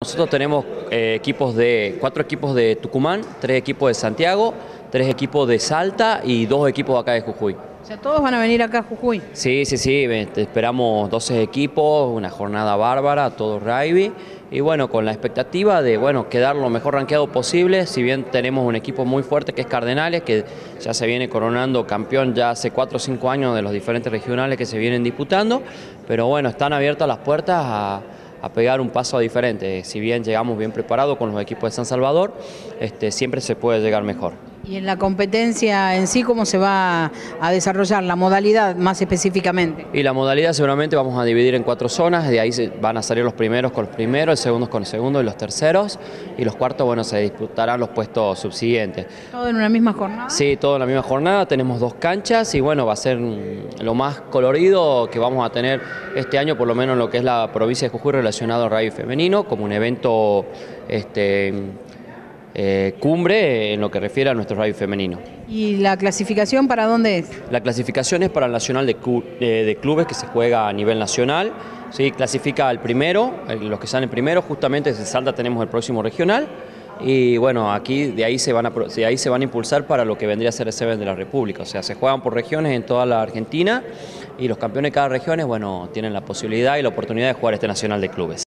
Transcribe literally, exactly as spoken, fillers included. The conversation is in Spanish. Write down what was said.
Nosotros tenemos eh, equipos de cuatro equipos de Tucumán, tres equipos de Santiago, tres equipos de Salta y dos equipos acá de Jujuy. O sea, todos van a venir acá a Jujuy. Sí, sí, sí, este, esperamos doce equipos, una jornada bárbara, todo rugby. Y bueno, con la expectativa de bueno, quedar lo mejor rankeado posible, si bien tenemos un equipo muy fuerte que es Cardenales, que ya se viene coronando campeón ya hace cuatro o cinco años de los diferentes regionales que se vienen disputando, pero bueno, están abiertas las puertas a... a pegar un paso diferente. Si bien llegamos bien preparados con los equipos de San Salvador, este, siempre se puede llegar mejor. Y en la competencia en sí, ¿cómo se va a desarrollar la modalidad más específicamente? Y la modalidad seguramente vamos a dividir en cuatro zonas, de ahí se van a salir los primeros con los primeros, los segundos con los segundos y los terceros, y los cuartos, bueno, se disputarán los puestos subsiguientes. ¿Todo en una misma jornada? Sí, todo en la misma jornada, tenemos dos canchas y bueno, va a ser lo más colorido que vamos a tener este año, por lo menos en lo que es la provincia de Jujuy relacionado al rugby femenino, como un evento este, eh, cumbre en lo que refiere a nuestro rugby femenino. ¿Y la clasificación para dónde es? La clasificación es para el Nacional de, de, de Clubes que se juega a nivel nacional. ¿Sí? Clasifica al primero, los que salen primero, justamente desde Salta tenemos el próximo regional. Y bueno, aquí de ahí, se van a, de ahí se van a impulsar para lo que vendría a ser el Seven de la República. O sea, se juegan por regiones en toda la Argentina y los campeones de cada región bueno, tienen la posibilidad y la oportunidad de jugar este Nacional de Clubes.